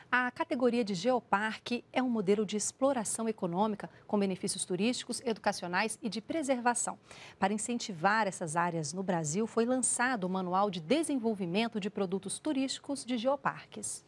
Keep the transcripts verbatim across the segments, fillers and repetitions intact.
A categoria de geoparque é um modelo de exploração econômica com benefícios turísticos, educacionais e de preservação. Para incentivar essas áreas no Brasil, foi lançado o Manual de Desenvolvimento de Produtos Turísticos de Geoparques.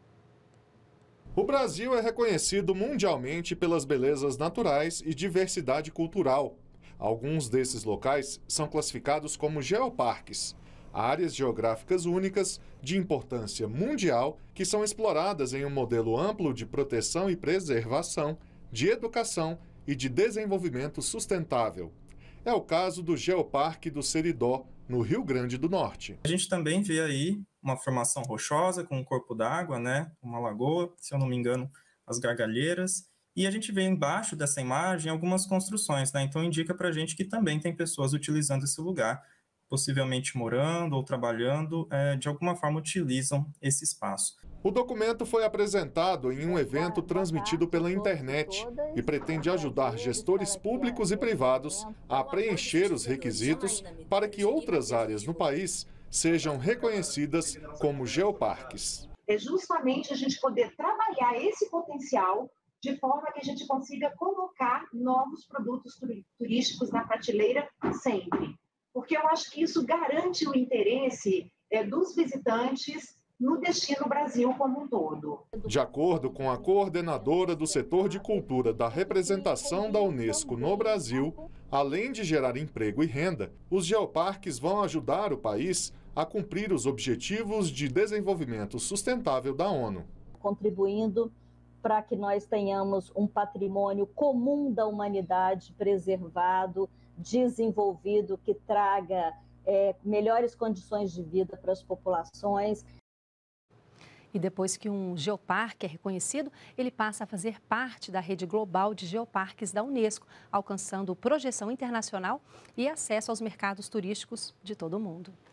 O Brasil é reconhecido mundialmente pelas belezas naturais e diversidade cultural. Alguns desses locais são classificados como geoparques, áreas geográficas únicas de importância mundial que são exploradas em um modelo amplo de proteção e preservação, de educação e de desenvolvimento sustentável. É o caso do Geoparque do Seridó, no Rio Grande do Norte. A gente também vê aí uma formação rochosa com um corpo d'água, né? Uma lagoa, se eu não me engano, as gargalheiras. E a gente vê embaixo dessa imagem algumas construções, né? Então indica para a gente que também tem pessoas utilizando esse lugar, possivelmente morando ou trabalhando, é, de alguma forma utilizam esse espaço. O documento foi apresentado em um evento transmitido pela internet e pretende ajudar gestores públicos e privados a preencher os requisitos para que outras áreas no país sejam reconhecidas como geoparques. É justamente a gente poder trabalhar esse potencial de forma que a gente consiga colocar novos produtos turísticos na prateleira sempre. Porque eu acho que isso garante o interesse é, dos visitantes no destino Brasil como um todo. De acordo com a coordenadora do setor de cultura da representação da Unesco no Brasil, além de gerar emprego e renda, os geoparques vão ajudar o país a cumprir os Objetivos de Desenvolvimento Sustentável da ONU. Contribuindo para que nós tenhamos um patrimônio comum da humanidade preservado, desenvolvido, que traga é, melhores condições de vida para as populações. E depois que um geoparque é reconhecido, ele passa a fazer parte da rede global de geoparques da Unesco, alcançando projeção internacional e acesso aos mercados turísticos de todo o mundo.